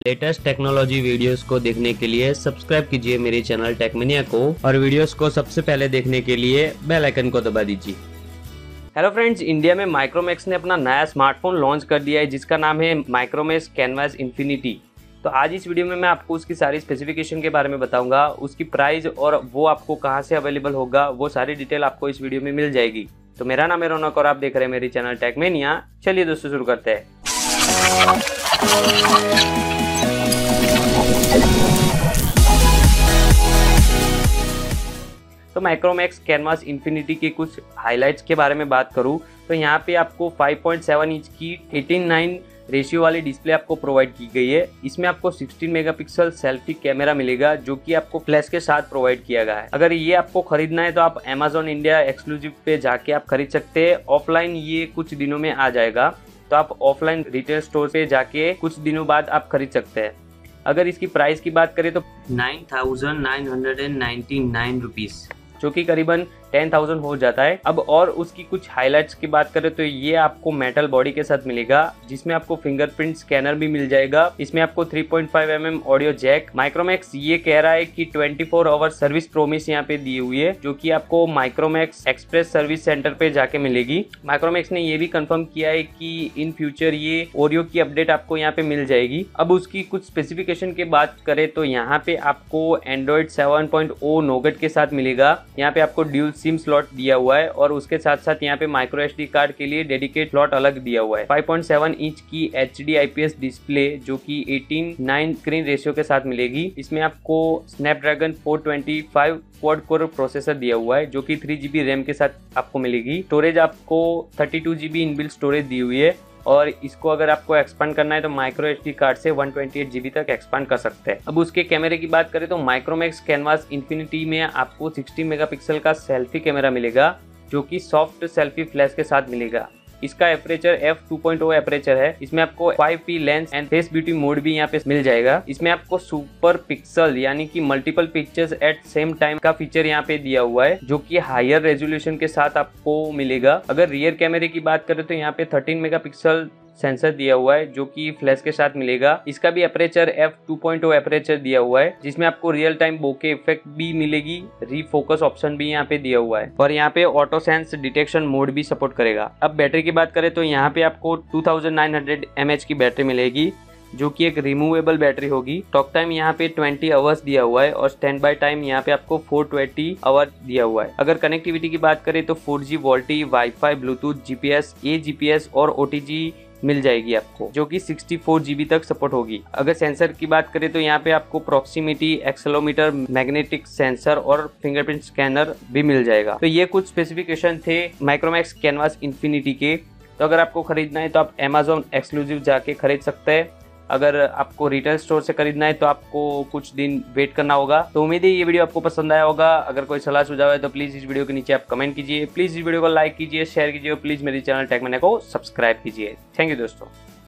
Latest technology videos को देखने के लिए सब्सक्राइब कीजिए मेरे चैनल टेकमेनिया को और वीडियोस को सबसे पहले देखने के लिए बेल आइकन को दबा दीजिए। हेलो फ्रेंड्स, इंडिया में माइक्रोमैक्स ने अपना नया स्मार्टफोन लॉन्च कर दिया है जिसका नाम है माइक्रोमैक्स कैनवास इन्फिनिटी। तो आज इस वीडियो में मैं आपको उसकी सारी स्पेसिफिकेशन के बारे में बताऊंगा, उसकी प्राइस और वो आपको कहां से अवेलेबल होगा, वो सारी डिटेल आपको इस वीडियो में मिल जाएगी। तो मेरा नाम है रौनक और आप देख रहे हैं मेरी चैनल टेकमेनिया। चलिए दोस्तों शुरू करते हैं। तो माइक्रोमैक्स कैनवास इन्फिनिटी के कुछ हाइलाइट्स के बारे में बात करूं तो यहाँ पे आपको 5.7 इंच की 18:9 रेशियो वाली डिस्प्ले आपको प्रोवाइड की गई है। इसमें आपको 16 मेगापिक्सल सेल्फी कैमरा मिलेगा जो कि आपको फ्लैश के साथ प्रोवाइड किया गया है। अगर ये आपको खरीदना है तो आप Amazon इंडिया एक्सक्लूसिव पे जाके आप खरीद सकते हैं। ऑफलाइन ये कुछ दिनों में आ जाएगा, तो आप ऑफलाइन रिटेल स्टोर पे जाके कुछ दिनों बाद आप खरीद सकते हैं। अगर इसकी प्राइस की बात करें तो 9,999 रुपीज़, जो कि करीबन 10,000 हो जाता है। अब और उसकी कुछ हाइलाइट्स की बात करें तो ये आपको मेटल बॉडी के साथ मिलेगा जिसमें आपको फिंगरप्रिंट स्कैनर भी मिल जाएगा। इसमें आपको 3.5 mm ऑडियो जैक। माइक्रोमैक्स ये कह रहा है कि 24 आवर सर्विस प्रोमिस यहाँ पे दी हुई है जो कि आपको माइक्रोमैक्स एक्सप्रेस सर्विस सेंटर पे जाके मिलेगी। माइक्रोमैक्स ने ये भी कंफर्म किया है कि इन फ्यूचर ये ओरियो की अपडेट आपको यहाँ पे मिल जाएगी। अब उसकी कुछ स्पेसिफिकेशन की बात करें तो यहाँ पे आपको एंड्रॉइड 7.0 नोगेट के साथ मिलेगा। यहाँ पे आपको ड्यूल सिम स्लॉट दिया हुआ है और उसके साथ साथ यहाँ पे माइक्रो एसडी कार्ड के लिए डेडिकेट स्लॉट अलग दिया हुआ है। 5.7 इंच की HD IPS डिस्प्ले जो कि 18:9 स्क्रीन रेशियो के साथ मिलेगी। इसमें आपको स्नैपड्रैगन 425 क्वाड कोर प्रोसेसर दिया हुआ है जो कि 3 GB रैम के साथ आपको मिलेगी। स्टोरेज आपको 32 GB इनबिल्ट स्टोरेज दी हुई है और इसको अगर आपको एक्सपांड करना है तो माइक्रो एसडी कार्ड से 128 GB तक एक्सपांड कर सकते हैं। अब उसके कैमरे की बात करें तो माइक्रोमैक्स कैनवास इन्फिनिटी में आपको 16 मेगापिक्सल का सेल्फी कैमरा मिलेगा जो कि सॉफ्ट सेल्फी फ्लैश के साथ मिलेगा। इसका एपरेचर f2.0 एपरेचर है। इसमें आपको 5P lens and face beauty mode भी यहाँ पे मिल जाएगा। इसमें आपको सुपर पिक्सल यानी कि multiple pictures at same time का फीचर यहाँ पे दिया हुआ है जो कि हायर रेजोल्यूशन के साथ आपको मिलेगा। अगर रियर कैमरे की बात करें तो यहाँ पे 13 मेगापिक्सल सेंसर दिया हुआ है जो कि फ्लैश के साथ मिलेगा। इसका भी एपरेचर f2.0 एपरेचर दिया हुआ है जिसमें आपको रियल टाइम बोके इफेक्ट भी मिलेगी। रीफोकस ऑप्शन भी यहाँ पे दिया हुआ है और यहाँ पे ऑटो सेंस डिटेक्शन मोड भी सपोर्ट करेगा। अब बैटरी की बात करें तो यहाँ पे आपको 2900 mAh की बैटरी मिलेगी जो कि एक रिमूवेबल बैटरी होगी। टॉक टाइम यहाँ पे 20 आवर्स दिया हुआ है और स्टैंड बाय टाइम यहाँ पे आपको 420 आवर दिया हुआ है। अगर कनेक्टिविटी की बात करें तो 4G VoLTE, wifi, bluetooth, GPS, AGPS और OTG मिल जाएगी आपको जो कि 64 GB तक सपोर्ट होगी। अगर सेंसर की बात करें तो यहाँ पे आपको प्रॉक्सिमिटी, एक्सेलोमीटर, मैग्नेटिक सेंसर और फिंगरप्रिंट स्कैनर भी मिल जाएगा। तो ये कुछ स्पेसिफिकेशन थे माइक्रोमैक्स कैनवास इन्फिनिटी के। तो अगर आपको खरीदना है तो आप Amazon एक्सक्लूसिव जाके खरीद सकते हैं। अगर आपको रिटेल स्टोर से खरीदना है तो आपको कुछ दिन वेट करना होगा। तो उम्मीद है ये वीडियो आपको पसंद आया होगा। अगर कोई सलाह सुझाव है तो प्लीज़ इस वीडियो के नीचे आप कमेंट कीजिए। प्लीज़ इस वीडियो को लाइक कीजिए, शेयर कीजिए और प्लीज़ मेरे चैनल टेकमेनिया को सब्सक्राइब कीजिए। थैंक यू दोस्तों।